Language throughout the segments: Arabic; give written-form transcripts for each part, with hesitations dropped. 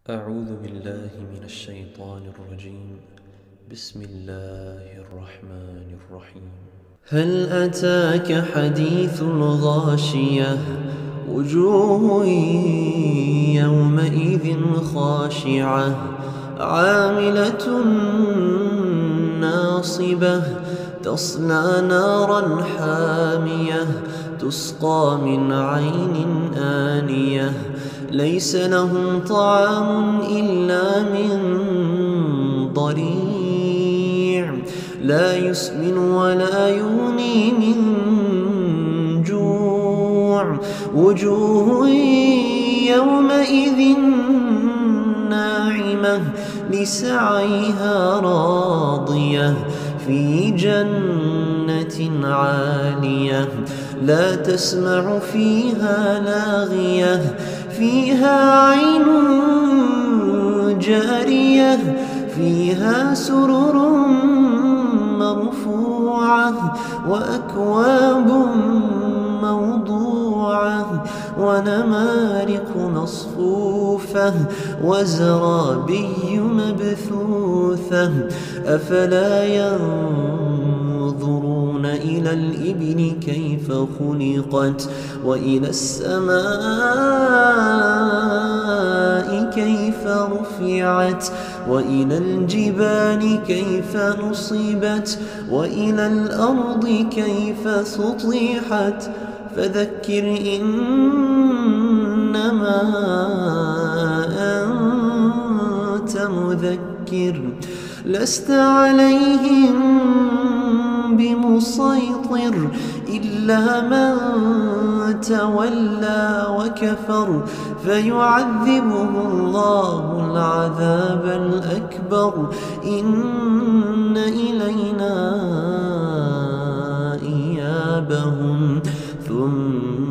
أعوذ بالله من الشيطان الرجيم. بسم الله الرحمن الرحيم. هل أتاك حديث الغاشية؟ وجوه يومئذ خاشعة عاملة ناصبة تصلى نارا حامية تسقى من عين آنية ليس لهم طعام إلا من ضريع لا يسمن ولا يغني من جوع وجوه يومئذ ناعمة لسعيها راضية في جنة عالية لا تسمع فيها لاغية فيها عين جارية فيها سرر مرفوعة وأكواب موضوعة ونمارق مصفوفة وزرابي مبثوثة أفلا ينظرون إلى الإبل كيف خلقت وإلى السماء كيف رفعت وإلى الجبال كيف نصبت وإلى الأرض كيف سطحت فذكر إنما أنت مذكر لست عليهم بمسيطر إلا من تولى وكفر فيعذبه الله العذاب الأكبر إن إلينا إيابهم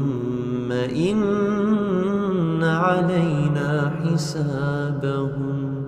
ثم إن علينا حسابهم.